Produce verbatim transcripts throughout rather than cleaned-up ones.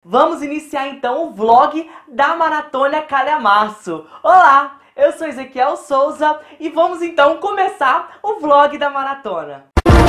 Vamos iniciar então o vlog da Maratona Calhamaço. Olá, eu sou Ezequiel Souza e vamos então começar o vlog da maratona.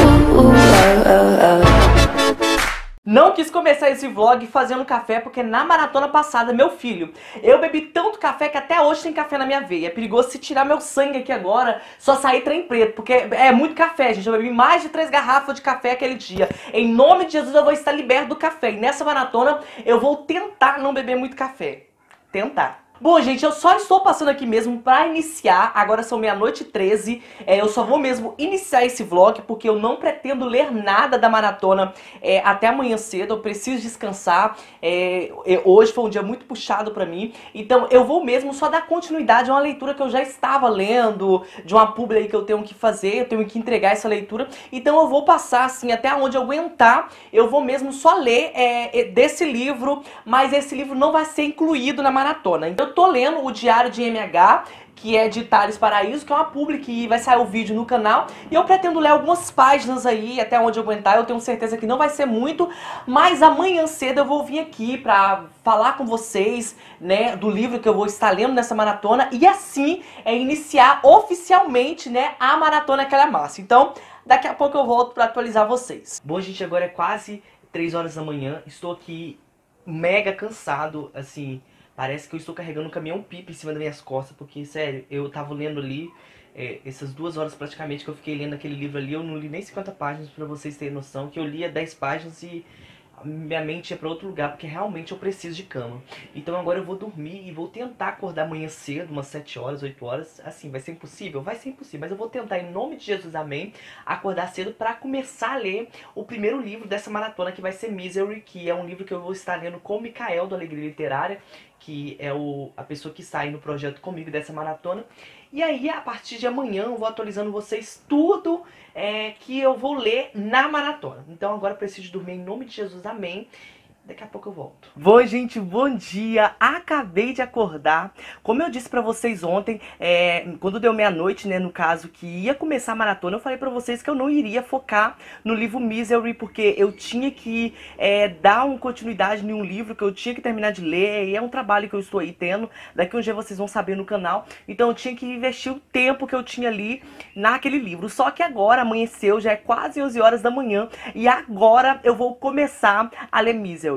Não quis começar esse vlog fazendo café porque na maratona passada, meu filho, eu bebi tanto café que até hoje tem café na minha veia. É perigoso se tirar meu sangue aqui agora, só sair trem preto, porque é muito café, gente. Eu bebi mais de três garrafas de café aquele dia. Em nome de Jesus eu vou estar liberto do café. E nessa maratona eu vou tentar não beber muito café. Tentar. Bom, gente, eu só estou passando aqui mesmo pra iniciar, agora são meia-noite e treze, é, eu só vou mesmo iniciar esse vlog, porque eu não pretendo ler nada da maratona é, até amanhã cedo, eu preciso descansar, é, é, hoje foi um dia muito puxado pra mim, então eu vou mesmo só dar continuidade a uma leitura que eu já estava lendo, de uma publi aí que eu tenho que fazer, eu tenho que entregar essa leitura, então eu vou passar assim, até onde eu aguentar, eu vou mesmo só ler é, desse livro, mas esse livro não vai ser incluído na maratona, então eu tô lendo o Diário de M H, que é de Thales Paraíso, que é uma publi que vai sair o vídeo no canal, e eu pretendo ler algumas páginas aí, até onde eu aguentar, eu tenho certeza que não vai ser muito, mas amanhã cedo eu vou vir aqui pra falar com vocês, né, do livro que eu vou estar lendo nessa maratona, e assim é iniciar oficialmente, né, a Maratona Calhamaço. Então, daqui a pouco eu volto pra atualizar vocês. Bom, gente, agora é quase três horas da manhã, estou aqui mega cansado, assim... Parece que eu estou carregando um caminhão-pipa em cima das minhas costas, porque, sério, eu tava lendo ali, é, essas duas horas praticamente que eu fiquei lendo aquele livro ali, eu não li nem cinquenta páginas pra vocês terem noção, que eu lia dez páginas e minha mente ia pra outro lugar, porque realmente eu preciso de cama. Então agora eu vou dormir e vou tentar acordar amanhã cedo, umas sete horas, oito horas, assim, vai ser impossível? Vai ser impossível, mas eu vou tentar, em nome de Jesus, amém, acordar cedo pra começar a ler o primeiro livro dessa maratona, que vai ser Misery, que é um livro que eu vou estar lendo com o Mikael, do Alegria Literária, que é o, a pessoa que está aí no projeto comigo dessa maratona. E aí, a partir de amanhã, eu vou atualizando vocês tudo é, que eu vou ler na maratona. Então agora eu preciso dormir em nome de Jesus, amém. Daqui a pouco eu volto. Bom, gente, bom dia. Acabei de acordar. Como eu disse pra vocês ontem, é, quando deu meia-noite, né, no caso, que ia começar a maratona, eu falei pra vocês que eu não iria focar no livro Misery, porque eu tinha que é, dar uma continuidade em um livro que eu tinha que terminar de ler, e é um trabalho que eu estou aí tendo. Daqui um dia vocês vão saber no canal. Então eu tinha que investir o tempo que eu tinha ali naquele livro. Só que agora amanheceu, já é quase onze horas da manhã, e agora eu vou começar a ler Misery.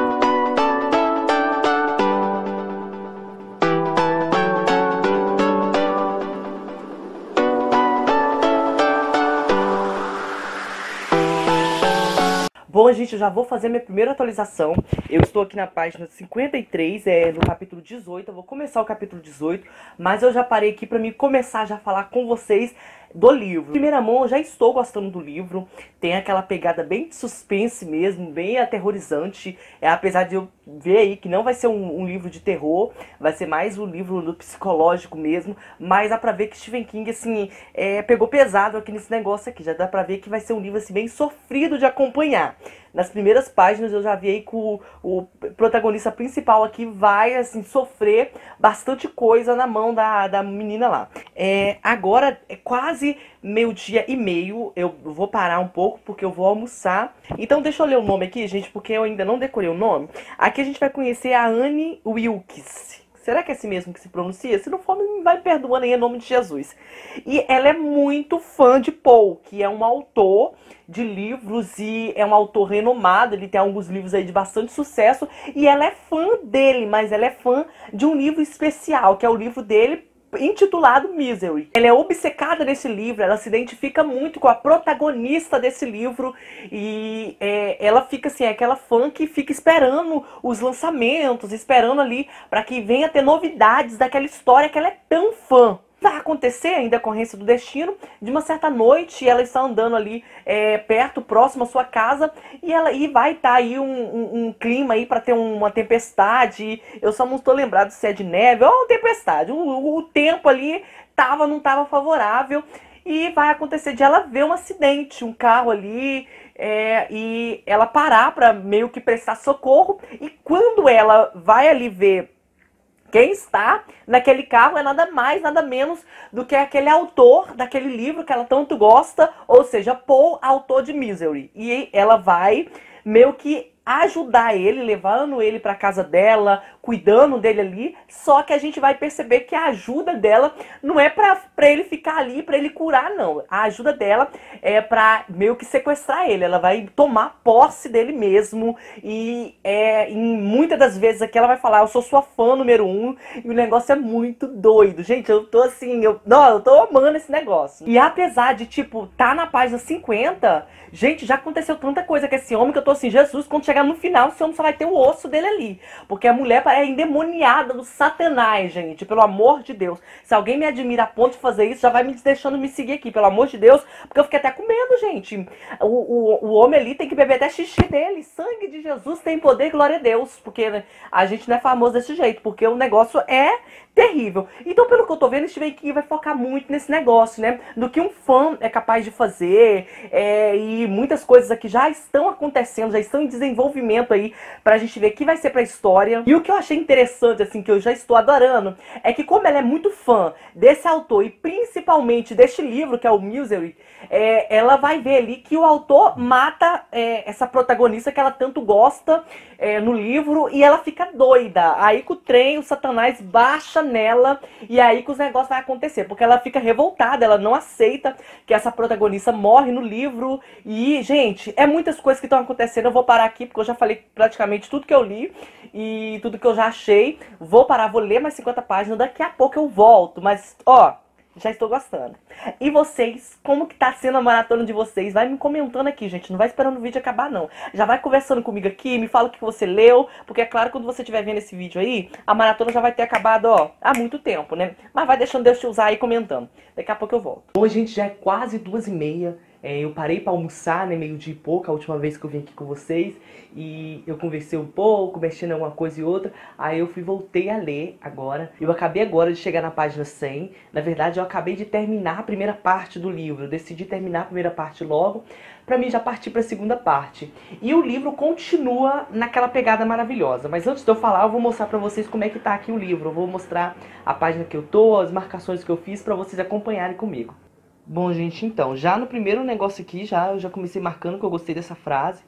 Bom, gente, eu já vou fazer minha primeira atualização. Eu estou aqui na página cinquenta e três, é, no capítulo dezoito. Eu vou começar o capítulo dezoito, mas eu já parei aqui para mim começar já a falar com vocês do livro. Primeira mão, eu já estou gostando do livro. Tem aquela pegada bem de suspense mesmo, bem aterrorizante. É, apesar de eu ver aí que não vai ser um, um livro de terror, vai ser mais um livro do psicológico mesmo. Mas dá pra ver que Stephen King, assim, é, pegou pesado aqui nesse negócio aqui. Já dá pra ver que vai ser um livro, assim, bem sofrido de acompanhar. Nas primeiras páginas eu já vi aí que o, o protagonista principal aqui vai, assim, sofrer bastante coisa na mão da, da menina lá. É, agora é quase meio-dia e meio, eu vou parar um pouco porque eu vou almoçar. Então deixa eu ler o nome aqui, gente, porque eu ainda não decorei o nome. Aqui a gente vai conhecer a Annie Wilkes. Será que é assim mesmo que se pronuncia? Se não for, me vai perdoando aí em nome de Jesus. E ela é muito fã de Poe, que é um autor de livros e é um autor renomado. Ele tem alguns livros aí de bastante sucesso. E ela é fã dele, mas ela é fã de um livro especial, que é o livro dele, intitulado Misery. Ela é obcecada nesse livro, ela se identifica muito com a protagonista desse livro e é, ela fica assim, é aquela fã que fica esperando os lançamentos, esperando ali para que venha ter novidades daquela história que ela é tão fã. Vai acontecer ainda a decorrência do destino de uma certa noite, ela está andando ali é, perto, próximo à sua casa, e ela e vai estar tá aí um, um, um clima aí para ter uma tempestade. Eu só não estou lembrado se é de neve ou uma tempestade. O, o tempo ali tava, não estava favorável, e vai acontecer de ela ver um acidente, um carro ali, é, e ela parar para meio que prestar socorro, e quando ela vai ali ver quem está naquele carro é nada mais, nada menos do que aquele autor daquele livro que ela tanto gosta, ou seja, Poe, autor de Misery. E ela vai meio que ajudar ele, levando ele pra casa dela, cuidando dele ali, só que a gente vai perceber que a ajuda dela não é pra, pra ele ficar ali, pra ele curar, não. A ajuda dela é pra meio que sequestrar ele, ela vai tomar posse dele mesmo, e é, em muitas das vezes aqui ela vai falar, eu sou sua fã número um, e o negócio é muito doido. Gente, eu tô assim, eu, não, eu tô amando esse negócio. E apesar de, tipo, tá na página cinquenta, gente, já aconteceu tanta coisa com esse homem que eu tô assim, Jesus, quando chegar no final, esse homem só vai ter o osso dele ali. Porque a mulher é endemoniada do Satanás, gente, pelo amor de Deus. Se alguém me admira a ponto de fazer isso, já vai me deixando me seguir aqui, pelo amor de Deus, porque eu fiquei até com medo, gente. O, o, o homem ali tem que beber até xixi dele. Sangue de Jesus tem poder, glória a Deus. Porque né, a gente não é famoso desse jeito, porque o negócio é terrível. Então, pelo que eu tô vendo, esse aqui vai focar muito nesse negócio, né? Do que um fã é capaz de fazer. É, e muitas coisas aqui já estão acontecendo, já estão em desenvolvimento aí, pra gente ver que vai ser pra história. E o que eu achei interessante, assim, que eu já estou adorando, é que como ela é muito fã desse autor, e principalmente deste livro, que é o Misery, é, ela vai ver ali que o autor mata é, essa protagonista que ela tanto gosta é, no livro, e ela fica doida. Aí que o trem, o Satanás baixa nela, e aí que os negócios vão acontecer, porque ela fica revoltada, ela não aceita que essa protagonista morre no livro. E, gente, é muitas coisas que estão acontecendo. Eu vou parar aqui, porque eu já falei praticamente tudo que eu li e tudo que eu já achei. Vou parar, vou ler mais cinquenta páginas, daqui a pouco eu volto, mas, ó, já estou gostando. E vocês, como que tá sendo a maratona de vocês? Vai me comentando aqui, gente. Não vai esperando o vídeo acabar, não. Já vai conversando comigo aqui, me fala o que você leu. Porque é claro, quando você estiver vendo esse vídeo aí, a maratona já vai ter acabado, ó, há muito tempo, né? Mas vai deixando Deus te usar aí comentando. Daqui a pouco eu volto. Hoje, gente, já é quase duas e meia. É, eu parei pra almoçar, né, meio dia e pouco, a última vez que eu vim aqui com vocês. E eu conversei um pouco, mexendo em alguma coisa e outra. Aí eu fui, voltei a ler agora. Eu acabei agora de chegar na página cem. Na verdade, eu acabei de terminar a primeira parte do livro. Eu decidi terminar a primeira parte logo, pra mim já partir pra segunda parte. E o livro continua naquela pegada maravilhosa. Mas antes de eu falar, eu vou mostrar pra vocês como é que tá aqui o livro. Eu vou mostrar a página que eu tô, as marcações que eu fiz, pra vocês acompanharem comigo. Bom, gente, então, já no primeiro negócio aqui, já, eu já comecei marcando que eu gostei dessa frase.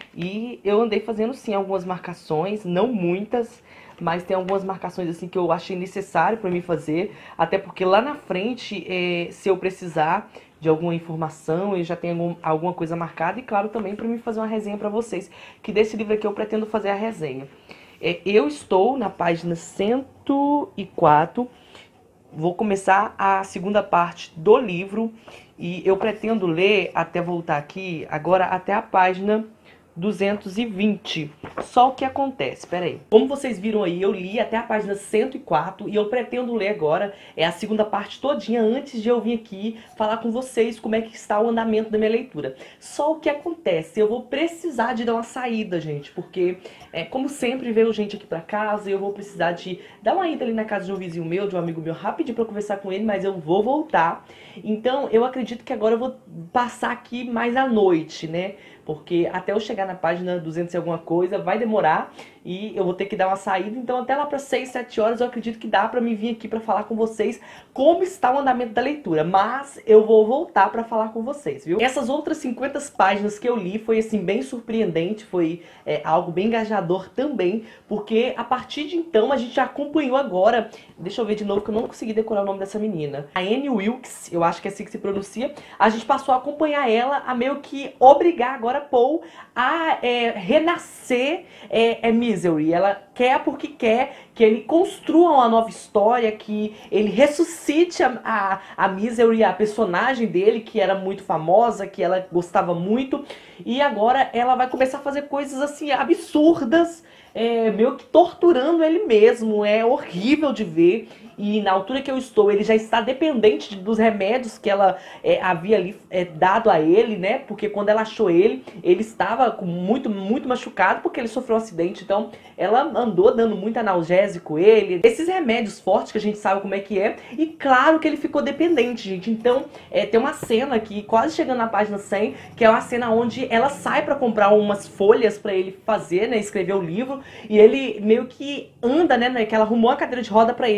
E eu andei fazendo, sim, algumas marcações, não muitas, mas tem algumas marcações, assim, que eu achei necessário pra mim fazer. Até porque lá na frente, é, se eu precisar de alguma informação, eu já tenho algum, alguma coisa marcada. E, claro, também pra mim fazer uma resenha pra vocês, que desse livro aqui eu pretendo fazer a resenha. É, eu estou na página cento e quatro. Vou começar a segunda parte do livro e eu pretendo ler, até voltar aqui, agora até a página duzentos e vinte. Só o que acontece, peraí. Como vocês viram aí, eu li até a página cento e quatro e eu pretendo ler agora é a segunda parte todinha antes de eu vir aqui falar com vocês como é que está o andamento da minha leitura. Só o que acontece, eu vou precisar de dar uma saída, gente, porque é, como sempre veio gente aqui pra casa e eu vou precisar de dar uma ida ali na casa de um vizinho meu, de um amigo meu, rapidinho pra conversar com ele, mas eu vou voltar. Então eu acredito que agora eu vou passar aqui mais à noite, né? Porque até eu chegar na página duzentos e alguma coisa vai demorar e eu vou ter que dar uma saída. Então até lá para seis, sete horas eu acredito que dá para me vir aqui para falar com vocês como está o andamento da leitura. Mas eu vou voltar para falar com vocês, viu? Essas outras cinquenta páginas que eu li foi assim bem surpreendente, foi é, algo bem engajador também. Porque a partir de então a gente já acompanhou agora, deixa eu ver de novo que eu não consegui decorar o nome dessa menina. A Annie Wilkes, eu acho que é assim que se pronuncia. A gente passou a acompanhar ela, a meio que obrigar agora Paul a é, renascer é, é Misery. Ela quer porque quer que ele construa uma nova história, que ele ressuscite a, a, a Misery, a personagem dele, que era muito famosa, que ela gostava muito. E agora ela vai começar a fazer coisas assim absurdas, é, meio que torturando ele mesmo. É horrível de ver. E na altura que eu estou, ele já está dependente dos remédios que ela é, havia ali é, dado a ele, né? Porque quando ela achou ele, ele estava com muito, muito machucado porque ele sofreu um acidente. Então, ela andou dando muito analgésico ele. Esses remédios fortes que a gente sabe como é que é. E claro que ele ficou dependente, gente. Então, é, tem uma cena aqui, quase chegando na página cem, que é uma cena onde ela sai para comprar umas folhas para ele fazer, né? Escrever o livro. E ele meio que anda, né? Que ela arrumou a cadeira de roda para ele.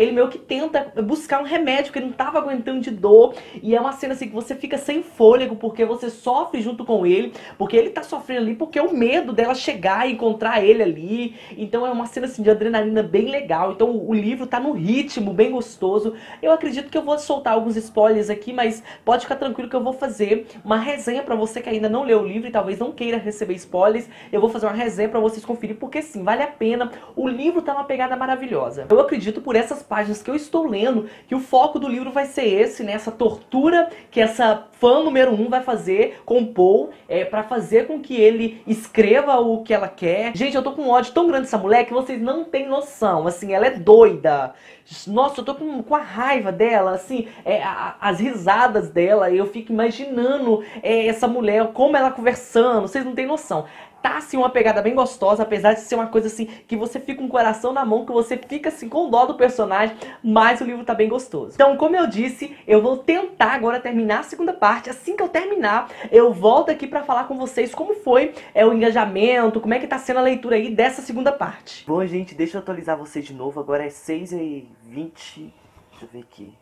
ele meio que tenta buscar um remédio, porque ele não tava aguentando de dor. E é uma cena assim que você fica sem fôlego, porque você sofre junto com ele, porque ele tá sofrendo ali, porque é o medo dela chegar e encontrar ele ali. Então é uma cena assim de adrenalina bem legal. Então o livro tá num ritmo bem gostoso. Eu acredito que eu vou soltar alguns spoilers aqui, mas pode ficar tranquilo que eu vou fazer uma resenha pra você que ainda não leu o livro e talvez não queira receber spoilers. Eu vou fazer uma resenha pra vocês conferirem, porque sim, vale a pena. O livro tá uma pegada maravilhosa. Eu acredito por essas páginas que eu estou lendo que o foco do livro vai ser esse, né? Essa tortura que essa fã número um vai fazer com o Paul, é, pra fazer com que ele escreva o que ela quer. Gente, eu tô com um ódio tão grande dessa mulher que vocês não têm noção. Assim, ela é doida. Nossa, eu tô com, com a raiva dela, assim, é, a, as risadas dela, eu fico imaginando é, essa mulher, como ela conversando, vocês não têm noção. Tá, assim, uma pegada bem gostosa, apesar de ser uma coisa, assim, que você fica com o coração na mão, que você fica, assim, com dó do personagem, mas o livro tá bem gostoso. Então, como eu disse, eu vou tentar agora terminar a segunda parte. Assim que eu terminar, eu volto aqui pra falar com vocês como foi é, o engajamento, como é que tá sendo a leitura aí dessa segunda parte. Bom, gente, deixa eu atualizar vocês de novo. Agora é seis e vinte... Deixa eu ver aqui.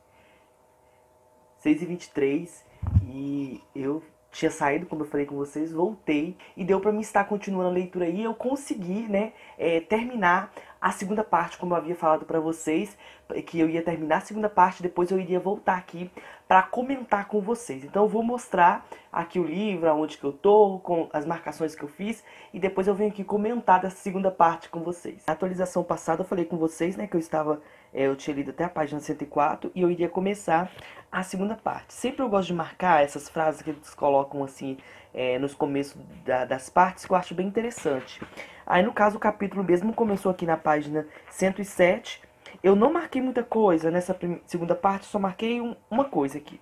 seis e vinte e três e eu tinha saído, como eu falei com vocês, voltei e deu pra mim estar continuando a leitura aí. Eu consegui, né, é, terminar a segunda parte, como eu havia falado pra vocês, que eu ia terminar a segunda parte, depois eu iria voltar aqui pra comentar com vocês. Então eu vou mostrar aqui o livro, aonde que eu tô, com as marcações que eu fiz, e depois eu venho aqui comentar dessa segunda parte com vocês. Na atualização passada eu falei com vocês, né, que eu estava, é, eu tinha lido até a página cento e quatro e eu iria começar a segunda parte. Sempre eu gosto de marcar essas frases que eles colocam assim, é, nos começos da, das partes, que eu acho bem interessante. Aí no caso o capítulo mesmo começou aqui na página cento e sete. Eu não marquei muita coisa nessa segunda parte, só marquei um, uma coisa aqui.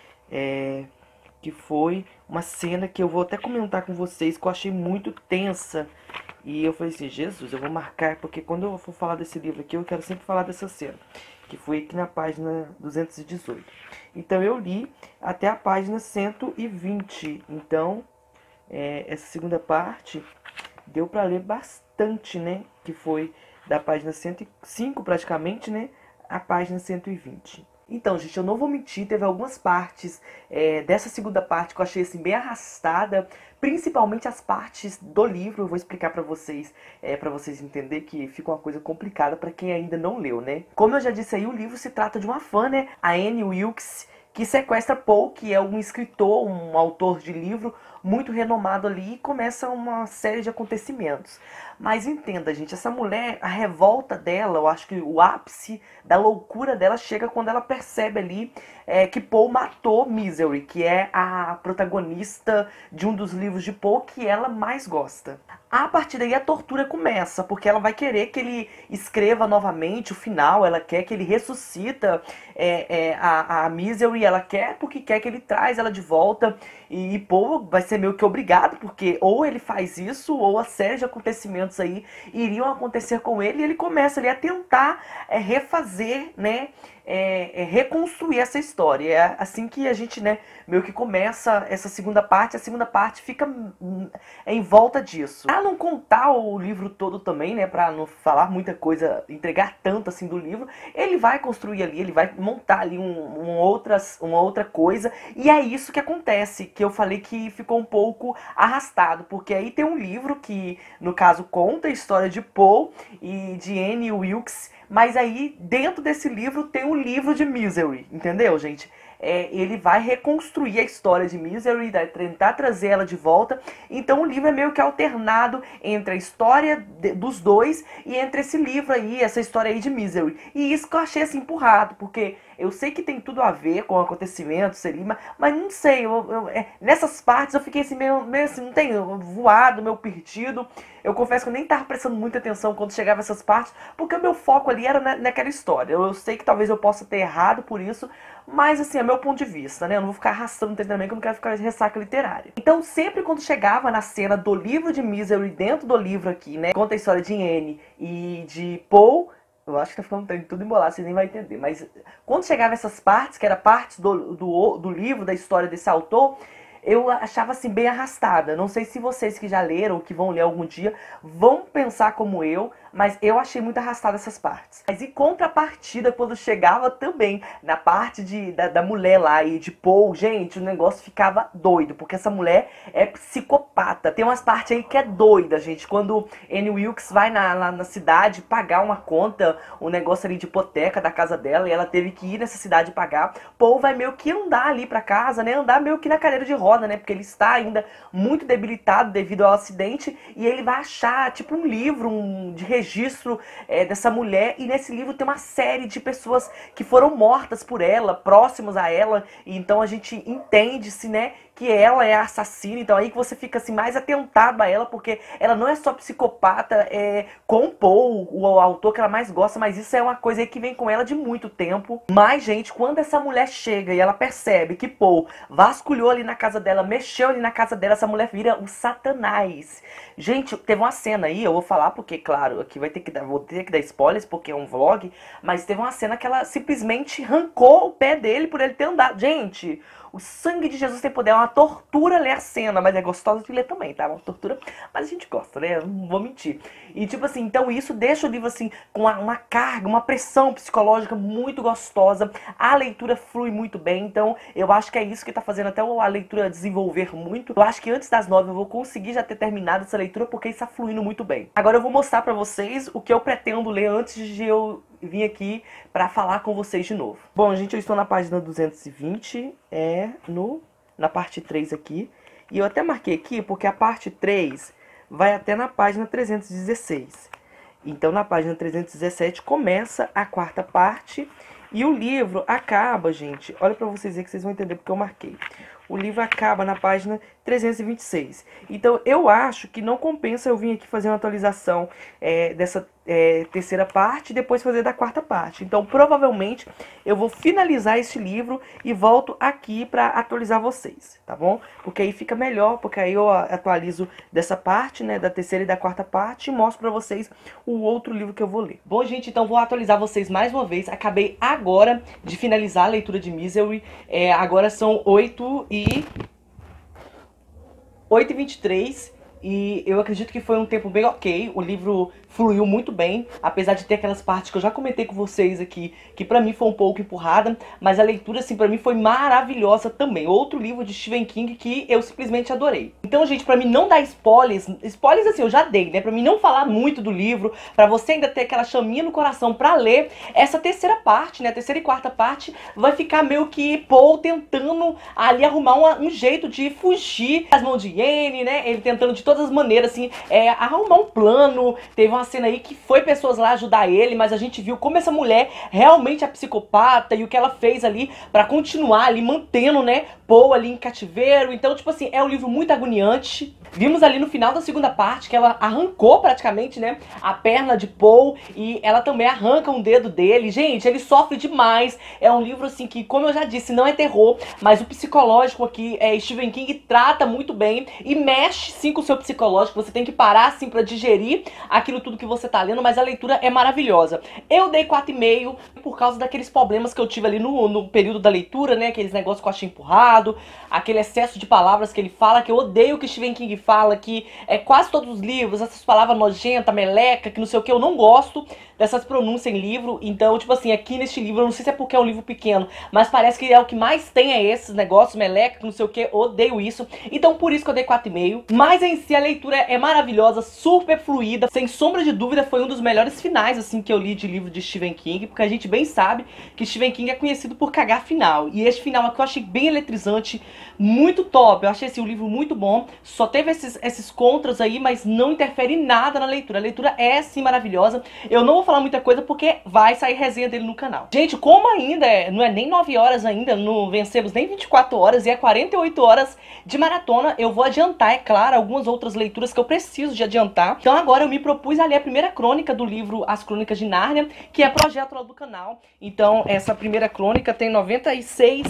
É, que foi uma cena que eu vou até comentar com vocês, que eu achei muito tensa. E eu falei assim, Jesus, eu vou marcar, porque quando eu for falar desse livro aqui, eu quero sempre falar dessa cena. Que foi aqui na página duzentos e dezoito. Então eu li até a página cento e vinte. Então, é, essa segunda parte deu pra ler bastante, né? Que foi da página cento e cinco praticamente, né? A página cento e vinte. Então, gente, eu não vou mentir, teve algumas partes é, dessa segunda parte que eu achei assim bem arrastada, principalmente as partes do livro. Eu vou explicar pra vocês, é, pra vocês entenderem que fica uma coisa complicada pra quem ainda não leu, né? Como eu já disse aí, o livro se trata de uma fã, né? A Annie Wilkes, que sequestra Paul, que é um escritor, um autor de livro muito renomado ali, e começa uma série de acontecimentos. Mas entenda, gente, essa mulher, a revolta dela, eu acho que o ápice da loucura dela chega quando ela percebe ali é, que Paul matou Misery, que é a protagonista de um dos livros de Paul que ela mais gosta. A partir daí a tortura começa, porque ela vai querer que ele escreva novamente o final, ela quer que ele ressuscita é, é, a, a Misery, ela quer porque quer que ele traz ela de volta, e, e Paul vai ser meio que obrigado, porque ou ele faz isso, ou a série de acontecimentos aí iriam acontecer com ele, e ele começa ali a tentar é, refazer, né, é, é, reconstruir essa história. É assim que a gente, né, meio que começa essa segunda parte, a segunda parte fica hum, em volta disso. Pra não contar o livro todo também, né, pra não falar muita coisa, entregar tanto assim do livro, ele vai construir ali, ele vai montar ali um, um outras, uma outra coisa, e é isso que acontece, que eu falei que ficou um pouco arrastado, porque aí tem um livro que, no caso, conta a história de Paul e de Annie Wilkes, mas aí dentro desse livro tem o livro de Misery, entendeu, gente? É, ele vai reconstruir a história de Misery, vai tentar trazer ela de volta. Então o livro é meio que alternado entre a história de, dos dois e entre esse livro aí, essa história aí de Misery. E isso que eu achei assim empurrado, porque eu sei que tem tudo a ver com acontecimentos, seria, mas não sei, eu, eu, é, nessas partes eu fiquei assim meio, meio assim, não tem, voado, meio perdido. Eu confesso que eu nem tava prestando muita atenção quando chegava essas partes, porque o meu foco ali era na, naquela história. Eu, eu sei que talvez eu possa ter errado por isso, mas assim, é meu ponto de vista, né? Eu não vou ficar arrastando o treinamento, que eu não quero ficar de ressaca literária. Então sempre quando chegava na cena do livro de Misery, dentro do livro aqui, né? Conta a história de Annie e de Paul. Eu acho que tá ficando tudo embolado, vocês nem vão entender. Mas quando chegava essas partes, que era partes do, do, do livro, da história desse autor, eu achava assim bem arrastada. Não sei se vocês que já leram ou que vão ler algum dia vão pensar como eu, mas eu achei muito arrastada essas partes. Mas em contrapartida, quando chegava também na parte de, da, da mulher lá e de Paul, gente, o negócio ficava doido, porque essa mulher é psicopata. Tem umas partes aí que é doida, gente. Quando Annie Wilkes vai na, lá na cidade pagar uma conta, um negócio ali de hipoteca da casa dela, e ela teve que ir nessa cidade pagar, Paul vai meio que andar ali pra casa, né? Andar meio que na cadeira de roda, né? Porque ele está ainda muito debilitado devido ao acidente, e ele vai achar, tipo, um livro um, de registro é, dessa mulher, e nesse livro tem uma série de pessoas que foram mortas por ela, próximas a ela, e então a gente entende-se, né, que ela é a assassina. Então aí que você fica assim mais atentado a ela, porque ela não é só psicopata é, com Paul, o, o autor que ela mais gosta, mas isso é uma coisa aí que vem com ela de muito tempo. Mas, gente, quando essa mulher chega e ela percebe que Paul vasculhou ali na casa dela, mexeu ali na casa dela, essa mulher vira o Satanás. Gente, teve uma cena aí, eu vou falar porque, claro, aqui vai ter que dar, vou ter que dar spoilers porque é um vlog, mas teve uma cena que ela simplesmente arrancou o pé dele por ele ter andado. Gente, o sangue de Jesus tem poder, é uma tortura ler a cena, mas é gostosa de ler também, tá? Uma tortura, mas a gente gosta, né? Não vou mentir. E tipo assim, então isso deixa o livro assim, com uma, uma carga, uma pressão psicológica muito gostosa. A leitura flui muito bem, então eu acho que é isso que tá fazendo até a leitura desenvolver muito. Eu acho que antes das nove eu vou conseguir já ter terminado essa leitura, porque isso tá fluindo muito bem. Agora eu vou mostrar pra vocês o que eu pretendo ler antes de eu vim aqui pra falar com vocês de novo. Bom, gente, eu estou na página duzentos e vinte, é no, na parte três aqui. E eu até marquei aqui porque a parte três vai até na página trezentos e dezesseis. Então, na página trezentos e dezessete começa a quarta parte. E o livro acaba, gente, olha pra vocês verem que vocês vão entender porque eu marquei. O livro acaba na página trezentos e vinte e seis. Então, eu acho que não compensa eu vir aqui fazer uma atualização é, dessa é, terceira parte e depois fazer da quarta parte. Então, provavelmente, eu vou finalizar esse livro e volto aqui para atualizar vocês, tá bom? Porque aí fica melhor, porque aí eu atualizo dessa parte, né, da terceira e da quarta parte e mostro para vocês o outro livro que eu vou ler. Bom, gente, então vou atualizar vocês mais uma vez. Acabei agora de finalizar a leitura de Misery. É, agora são oito e oito e vinte e três e eu acredito que foi um tempo bem ok. O livro fluiu muito bem, apesar de ter aquelas partes que eu já comentei com vocês aqui, que pra mim foi um pouco empurrada, mas a leitura, assim, pra mim foi maravilhosa também. Outro livro de Stephen King que eu simplesmente adorei. Então, gente, pra mim não dar spoilers, spoilers assim, eu já dei, né? Pra mim não falar muito do livro, pra você ainda ter aquela chaminha no coração pra ler, essa terceira parte, né, a terceira e quarta parte, vai ficar meio que Paul tentando ali arrumar uma, um jeito de fugir das mãos de Annie, né? Ele tentando de todas as maneiras, assim, é, arrumar um plano. Teve uma cena aí que foi pessoas lá ajudar ele, mas a gente viu como essa mulher realmente é psicopata e o que ela fez ali pra continuar ali mantendo, né, Paul ali em cativeiro. Então, tipo assim, é um livro muito agoniante. Vimos ali no final da segunda parte que ela arrancou praticamente, né, a perna de Paul e ela também arranca um dedo dele. Gente, ele sofre demais. É um livro assim que, como eu já disse, não é terror, mas o psicológico aqui, é, Stephen King trata muito bem e mexe sim com o seu psicológico. Você tem que parar assim pra digerir aquilo tudo que você tá lendo, mas a leitura é maravilhosa. Eu dei quatro e meio por causa daqueles problemas que eu tive ali no, no período da leitura, né, aqueles negócios que eu achei empurrado, aquele excesso de palavras que ele fala, que eu odeio que Stephen King fala, que é quase todos os livros, essas palavras nojenta, meleca, que não sei o que, eu não gosto dessas pronúncias em livro. Então, tipo assim, aqui neste livro, eu não sei se é porque é um livro pequeno, mas parece que é o que mais tem é esses negócios, meleca, que não sei o que, odeio isso. Então, por isso que eu dei quatro e meio. Mas em si, a leitura é maravilhosa, super fluida, sem sombra de dúvida, foi um dos melhores finais, assim, que eu li de livro de Stephen King, porque a gente bem sabe que Stephen King é conhecido por cagar final. E este final aqui eu achei bem eletrizante, muito top. Eu achei, assim, o livro muito bom. Só teve esses, esses contras aí, mas não interfere em nada na leitura. A leitura é, sim, maravilhosa. Eu não vou falar muita coisa porque vai sair resenha dele no canal. Gente, como ainda é, não é nem nove horas ainda, não vencemos nem vinte e quatro horas e é quarenta e oito horas de maratona, eu vou adiantar, é claro, algumas outras leituras que eu preciso de adiantar. Então agora eu me propus a ler a primeira crônica do livro As Crônicas de Nárnia, que é projeto lá do canal. Então essa primeira crônica tem noventa e seis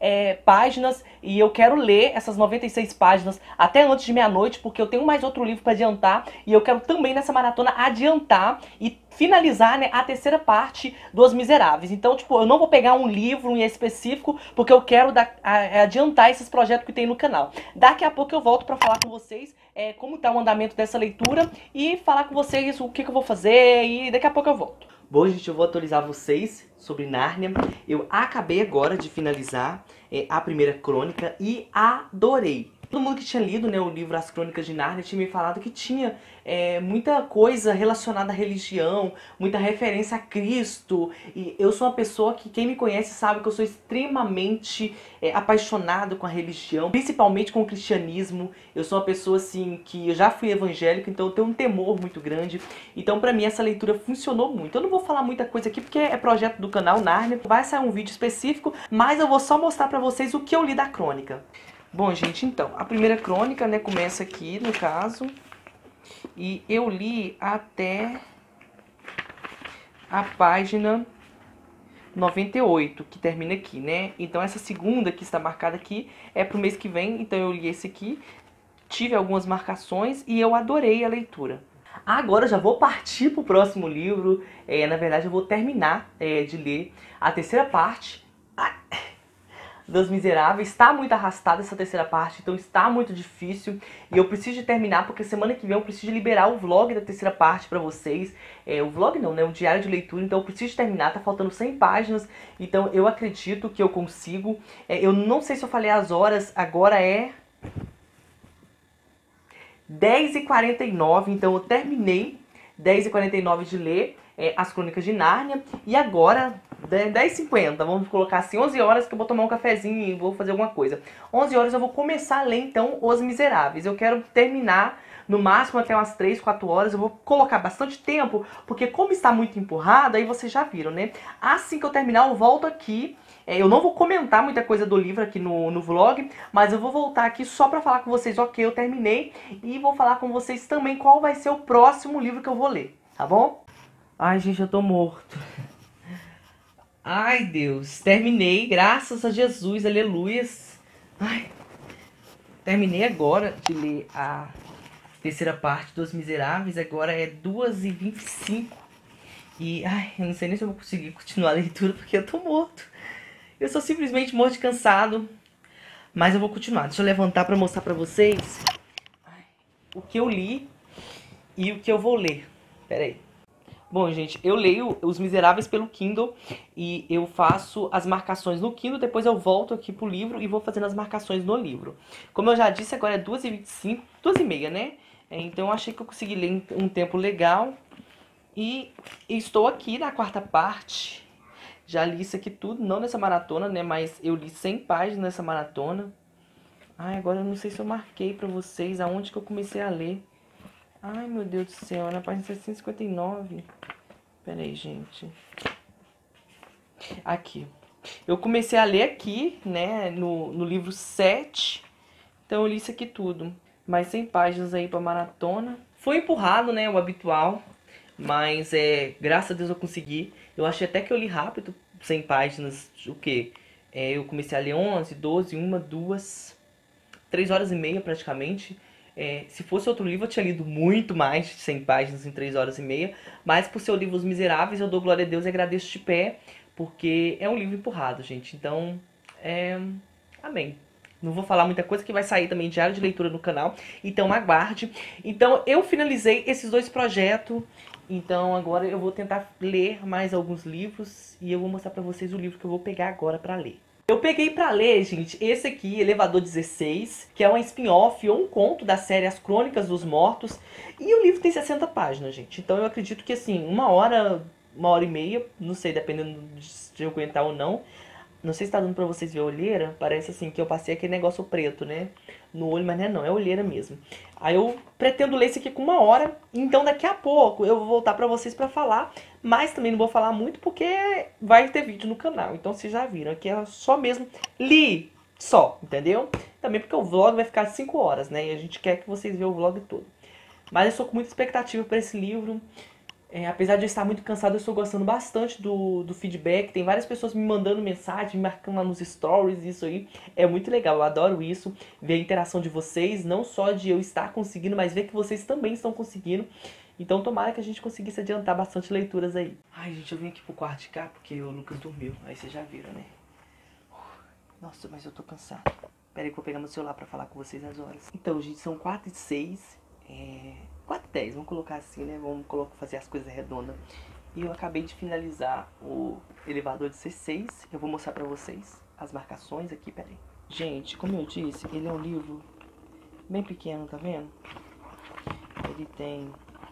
é, páginas e eu quero ler essas noventa e seis páginas até antes de meia-noite, porque eu tenho mais outro livro para adiantar e eu quero também nessa maratona adiantar e finalizar, né, a terceira parte dos Miseráveis. Então, tipo, eu não vou pegar um livro em específico, porque eu quero dar, a, adiantar esses projetos que tem no canal. Daqui a pouco eu volto pra falar com vocês é, como tá o andamento dessa leitura e falar com vocês o que, que eu vou fazer e daqui a pouco eu volto. Bom, gente, eu vou atualizar vocês sobre Nárnia. Eu acabei agora de finalizar é, a primeira crônica e adorei. Todo mundo que tinha lido, né, o livro As Crônicas de Nárnia tinha me falado que tinha é, muita coisa relacionada à religião, muita referência a Cristo. E eu sou uma pessoa que, quem me conhece sabe que eu sou extremamente é, apaixonado com a religião, principalmente com o cristianismo. Eu sou uma pessoa assim que eu já fui evangélica, então eu tenho um temor muito grande. Então pra mim essa leitura funcionou muito. Eu não vou falar muita coisa aqui porque é projeto do canal Nárnia. Vai sair um vídeo específico, mas eu vou só mostrar pra vocês o que eu li da crônica. Bom, gente, então, a primeira crônica, né, começa aqui, no caso, e eu li até a página noventa e oito, que termina aqui, né? Então, essa segunda que está marcada aqui é pro mês que vem, então eu li esse aqui, tive algumas marcações e eu adorei a leitura. Agora eu já vou partir pro próximo livro, é, na verdade eu vou terminar é, de ler a terceira parte dos Miseráveis. Está muito arrastada essa terceira parte, então está muito difícil. E eu preciso de terminar, porque semana que vem eu preciso de liberar o vlog da terceira parte pra vocês. É, o vlog não, né? O diário de leitura, então eu preciso de terminar. Tá faltando cem páginas, então eu acredito que eu consigo. É, eu não sei se eu falei as horas, agora é dez e quarenta e nove, então eu terminei dez e quarenta e nove de ler é, As Crônicas de Nárnia. E agora dez e cinquenta, vamos colocar assim, onze horas que eu vou tomar um cafezinho e vou fazer alguma coisa. onze horas eu vou começar a ler então Os Miseráveis. Eu quero terminar no máximo até umas três, quatro horas. Eu vou colocar bastante tempo, porque como está muito empurrado, aí vocês já viram, né? Assim que eu terminar eu volto aqui. É, eu não vou comentar muita coisa do livro aqui no, no vlog, mas eu vou voltar aqui só pra falar com vocês, ok, eu terminei. E vou falar com vocês também qual vai ser o próximo livro que eu vou ler, tá bom? Ai, gente, eu tô morto. Ai, Deus, terminei, graças a Jesus, aleluias. Ai, terminei agora de ler a terceira parte dos Miseráveis, agora é duas e vinte e cinco. E, ai, eu não sei nem se eu vou conseguir continuar a leitura, porque eu tô morto. Eu sou simplesmente morto de cansado, mas eu vou continuar. Deixa eu levantar pra mostrar pra vocês ai, o que eu li e o que eu vou ler. Pera aí. Bom, gente, eu leio Os Miseráveis pelo Kindle e eu faço as marcações no Kindle, depois eu volto aqui pro livro e vou fazendo as marcações no livro. Como eu já disse, agora é duas e vinte e cinco, duas e meia, né? Então eu achei que eu consegui ler um tempo legal e estou aqui na quarta parte. Já li isso aqui tudo, não nessa maratona, né? Mas eu li cem páginas nessa maratona. Ai, agora eu não sei se eu marquei pra vocês aonde que eu comecei a ler. Ai, meu Deus do céu, na página setecentos e cinquenta e nove. Pera aí, gente. Aqui. Eu comecei a ler aqui, né, no, no livro sete. Então eu li isso aqui tudo. Mais cem páginas aí pra maratona. Foi empurrado, né, o habitual. Mas, é, graças a Deus eu consegui. Eu achei até que eu li rápido, cem páginas, o quê? É, eu comecei a ler onze, doze, uma, duas, três horas e meia praticamente. É, se fosse outro livro eu tinha lido muito mais de cem páginas em três horas e meia. Mas por ser o livro Os Miseráveis eu dou glória a Deus e agradeço de pé. Porque é um livro empurrado, gente. Então, é... amém. Não vou falar muita coisa que vai sair também diário de leitura no canal. Então aguarde. Então eu finalizei esses dois projetos. Então agora eu vou tentar ler mais alguns livros. E eu vou mostrar pra vocês o livro que eu vou pegar agora pra ler. Eu peguei pra ler, gente, esse aqui, Elevador dezesseis, que é um spin-off ou um conto da série As Crônicas dos Mortos. E o livro tem sessenta páginas, gente. Então eu acredito que, assim, uma hora, uma hora e meia, não sei, dependendo de eu aguentar ou não. Não sei se tá dando pra vocês ver a olheira. Parece, assim, que eu passei aquele negócio preto, né, no olho, mas não é não, é olheira mesmo. Aí eu pretendo ler isso aqui com uma hora. Então daqui a pouco eu vou voltar pra vocês pra falar. Mas também não vou falar muito porque vai ter vídeo no canal. Então vocês já viram, aqui é só mesmo li só, entendeu? Também porque o vlog vai ficar cinco horas, né? E a gente quer que vocês vejam o vlog todo. Mas eu estou com muita expectativa pra esse livro. É, apesar de eu estar muito cansado, eu estou gostando bastante do, do feedback. Tem várias pessoas me mandando mensagem, me marcando lá nos stories, isso aí é muito legal. Eu adoro isso, ver a interação de vocês, não só de eu estar conseguindo, mas ver que vocês também estão conseguindo. Então tomara que a gente conseguisse adiantar bastante leituras aí. Ai, gente, eu vim aqui pro quarto de cá porque o Lucas dormiu. Aí vocês já viram, né? Nossa, mas eu tô cansado. Pera aí que eu vou pegar meu celular pra falar com vocês as horas. Então, gente, são quatro e seis. É... quatro e dez, vamos colocar assim, né? Vamos colocar, fazer as coisas redondas. E eu acabei de finalizar o elevador de C seis. Eu vou mostrar pra vocês as marcações aqui, pera aí. Gente, como eu disse, ele é um livro bem pequeno, tá vendo? Ele tem...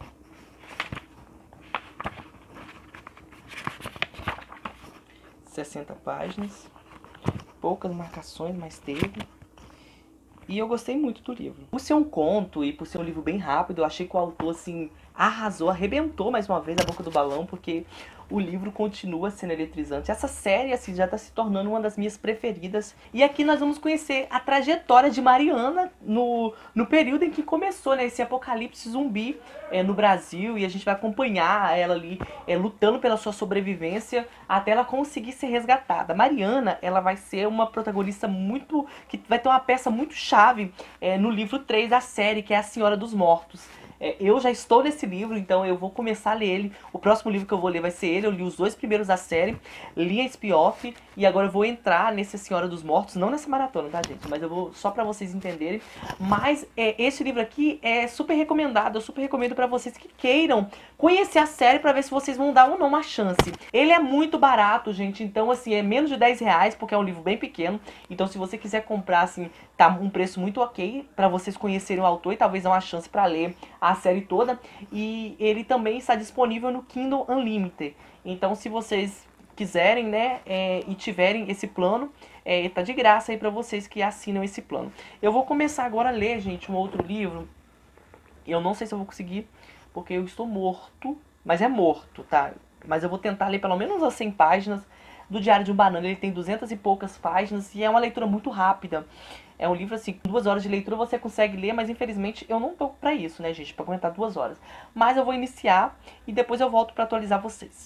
sessenta páginas, poucas marcações, mas teve. E eu gostei muito do livro. Por ser um conto e por ser um livro bem rápido, eu achei que o autor, assim, arrasou, arrebentou mais uma vez a boca do balão, porque o livro continua sendo eletrizante. Essa série, assim, já está se tornando uma das minhas preferidas. E aqui nós vamos conhecer a trajetória de Mariana no, no período em que começou, né, esse apocalipse zumbi é, no Brasil. E a gente vai acompanhar ela ali é, lutando pela sua sobrevivência até ela conseguir ser resgatada. Mariana, ela vai ser uma protagonista muito... que vai ter uma peça muito chave é, no livro três da série, que é A Senhora dos Mortos. É, eu já estou nesse livro, então eu vou começar a ler ele. O próximo livro que eu vou ler vai ser ele. Eu li os dois primeiros da série, li a spin-off e agora eu vou entrar nesse Senhora dos Mortos. Não nessa maratona, tá, gente? Mas eu vou só pra vocês entenderem. Mas é, esse livro aqui é super recomendado. Eu super recomendo pra vocês que queiram conhecer a série pra ver se vocês vão dar ou não uma chance. Ele é muito barato, gente. Então, assim, é menos de dez reais, porque é um livro bem pequeno. Então, se você quiser comprar, assim, tá um preço muito ok pra vocês conhecerem o autor e talvez dar uma chance pra ler a série toda. E ele também está disponível no Kindle Unlimited. Então, se vocês quiserem, né, é, e tiverem esse plano, é, tá de graça aí pra vocês que assinam esse plano. Eu vou começar agora a ler, gente, um outro livro. Eu não sei se eu vou conseguir, porque eu estou morto, mas é morto, tá? Mas eu vou tentar ler pelo menos as cem páginas do Diário de um Banana. Ele tem duzentas e poucas páginas e é uma leitura muito rápida. É um livro, assim, duas horas de leitura você consegue ler, mas infelizmente eu não tô pra isso, né, gente? Pra aguentar duas horas. Mas eu vou iniciar e depois eu volto pra atualizar vocês.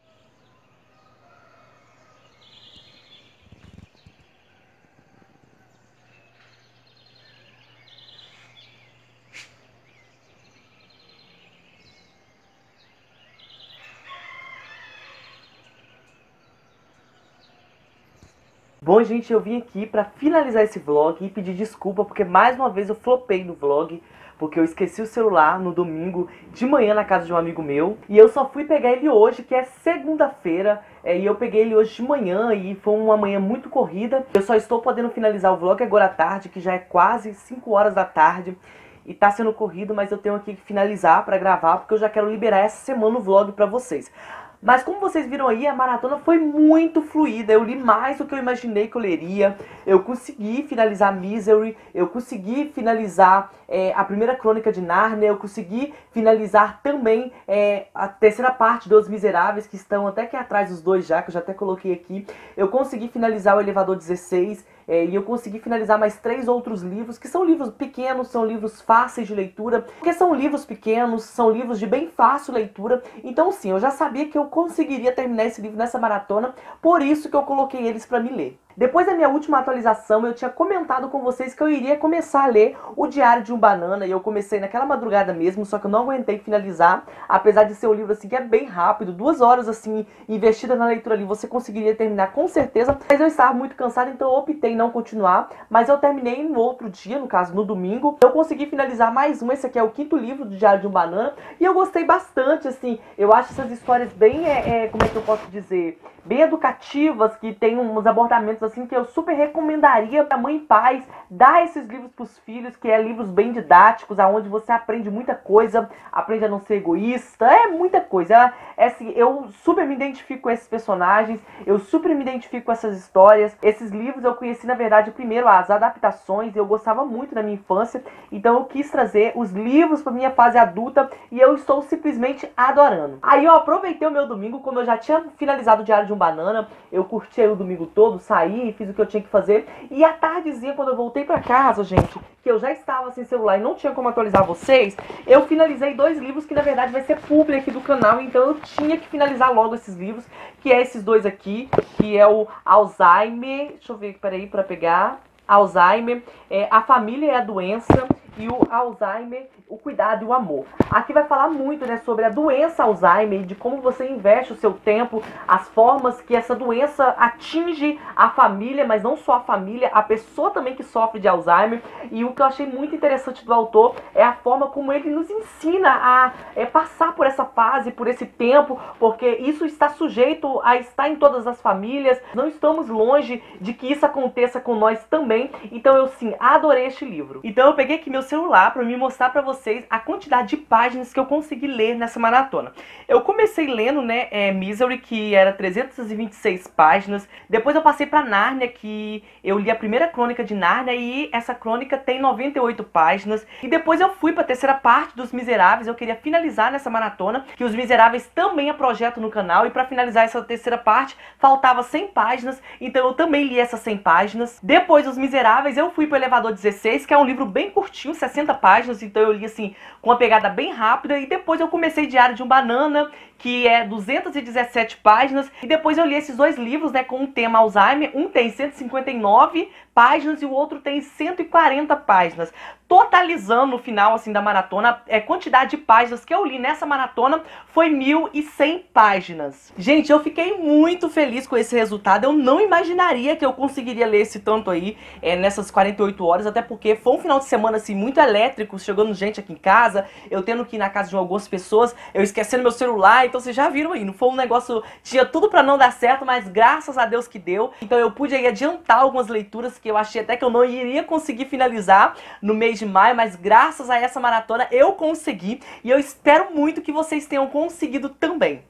Bom, gente, eu vim aqui pra finalizar esse vlog e pedir desculpa porque mais uma vez eu flopei no vlog, porque eu esqueci o celular no domingo de manhã na casa de um amigo meu. E eu só fui pegar ele hoje, que é segunda-feira, é, e eu peguei ele hoje de manhã e foi uma manhã muito corrida. Eu só estou podendo finalizar o vlog agora à tarde, que já é quase cinco horas da tarde. E tá sendo corrido, mas eu tenho aqui que finalizar pra gravar, porque eu já quero liberar essa semana o vlog pra vocês. Mas como vocês viram aí, a maratona foi muito fluida. Eu li mais do que eu imaginei que eu leria. Eu consegui finalizar Misery, eu consegui finalizar é, a primeira crônica de Nárnia, eu consegui finalizar também é, a terceira parte dos Miseráveis, que estão até aqui atrás dos dois já, que eu já até coloquei aqui. Eu consegui finalizar o Elevador dezesseis é, e eu consegui finalizar mais três outros livros, que são livros pequenos, são livros fáceis de leitura, porque são livros pequenos, são livros de bem fácil leitura. Então sim, eu já sabia que eu conseguiria terminar esse livro nessa maratona, por isso que eu coloquei eles pra me ler. Depois da minha última atualização, eu tinha comentado com vocês que eu iria começar a ler o Diário de um Banana, e eu comecei naquela madrugada mesmo, só que eu não aguentei finalizar, apesar de ser um livro assim que é bem rápido, duas horas assim, investida na leitura ali, você conseguiria terminar com certeza, mas eu estava muito cansada, então eu optei em não continuar, mas eu terminei no outro dia, no caso no domingo, eu consegui finalizar mais um, esse aqui é o quinto livro do Diário de um Banana, e eu gostei bastante, assim, eu acho essas histórias bem, é, é, como é que eu posso dizer, bem educativas, que tem uns abordamentos assim que eu super recomendaria para mãe e pais dar esses livros para os filhos, que é livros bem didáticos, aonde você aprende muita coisa, aprende a não ser egoísta, é muita coisa. é assim, eu super me identifico com esses personagens, eu super me identifico com essas histórias. Esses livros eu conheci, na verdade, primeiro as adaptações, eu gostava muito na minha infância, então eu quis trazer os livros para minha fase adulta e eu estou simplesmente adorando. Aí eu aproveitei o meu domingo, como eu já tinha finalizado o Diário de um Banana, eu curti aí o domingo todo, saí, fiz o que eu tinha que fazer, e à tardezinha, quando eu voltei pra casa, gente, que eu já estava sem celular e não tinha como atualizar vocês, eu finalizei dois livros que na verdade vai ser publi aqui do canal, então eu tinha que finalizar logo esses livros, que é esses dois aqui, que é o Alzheimer, deixa eu ver, peraí, pra pegar, Alzheimer, é, A Família é a Doença, e o Alzheimer, o Cuidado e o Amor. Aqui vai falar muito, né, sobre a doença Alzheimer, de como você investe o seu tempo, as formas que essa doença atinge a família, mas não só a família, a pessoa também que sofre de Alzheimer. E o que eu achei muito interessante do autor é a forma como ele nos ensina a é, passar por essa fase, por esse tempo, porque isso está sujeito a estar em todas as famílias, não estamos longe de que isso aconteça com nós também. Então eu sim, adorei este livro. Então eu peguei aqui meu celular para me mostrar para vocês a quantidade de páginas que eu consegui ler nessa maratona. Eu comecei lendo, né, é, Misery, que era trezentas e vinte e seis páginas. Depois eu passei para Nárnia, que eu li a primeira crônica de Nárnia e essa crônica tem noventa e oito páginas. E depois eu fui para a terceira parte dos Miseráveis. Eu queria finalizar nessa maratona, que os Miseráveis também é projeto no canal. E para finalizar essa terceira parte, faltava cem páginas. Então eu também li essas cem páginas. Depois dos Miseráveis, eu fui para o Elevador dezesseis, que é um livro bem curtinho, sessenta páginas. Então eu li assim, com uma pegada bem rápida. E depois eu comecei Diário de um Banana, que é duzentas e dezessete páginas. E depois eu li esses dois livros, né, com o tema Alzheimer. Um tem cento e cinquenta e nove páginas e o outro tem cento e quarenta páginas. Totalizando no final, assim, da maratona, a quantidade de páginas que eu li nessa maratona foi mil e cem páginas. Gente, eu fiquei muito feliz com esse resultado. Eu não imaginaria que eu conseguiria ler esse tanto aí é, nessas quarenta e oito horas, até porque foi um final de semana, assim, muito elétrico, chegando gente aqui em casa, eu tendo que ir na casa de algumas pessoas, eu esquecendo meu celular, então vocês já viram aí, não foi um negócio, tinha tudo pra não dar certo, mas graças a Deus que deu. Então eu pude aí adiantar algumas leituras que eu achei até que eu não iria conseguir finalizar no mês de maio, mas graças a essa maratona eu consegui e eu espero muito que vocês tenham conseguido também.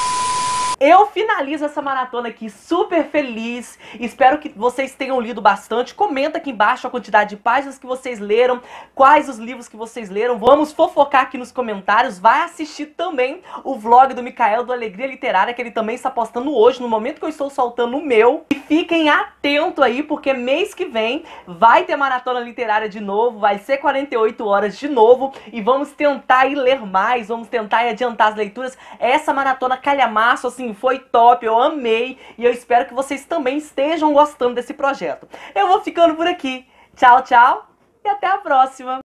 Eu finalizo essa maratona aqui super feliz, espero que vocês tenham lido bastante. Comenta aqui embaixo a quantidade de páginas que vocês leram, quais os livros que vocês leram, vamos fofocar aqui nos comentários. Vai assistir também o vlog do Mikael do Alegria Literária, que ele também está postando hoje, no momento que eu estou soltando o meu. E fiquem atentos aí, porque mês que vem vai ter maratona literária de novo, vai ser quarenta e oito horas de novo, e vamos tentar ir ler mais, vamos tentar ir adiantar as leituras. Essa maratona calhamaço, assim, foi top, eu amei e eu espero que vocês também estejam gostando desse projeto. Eu vou ficando por aqui. Tchau, tchau e até a próxima!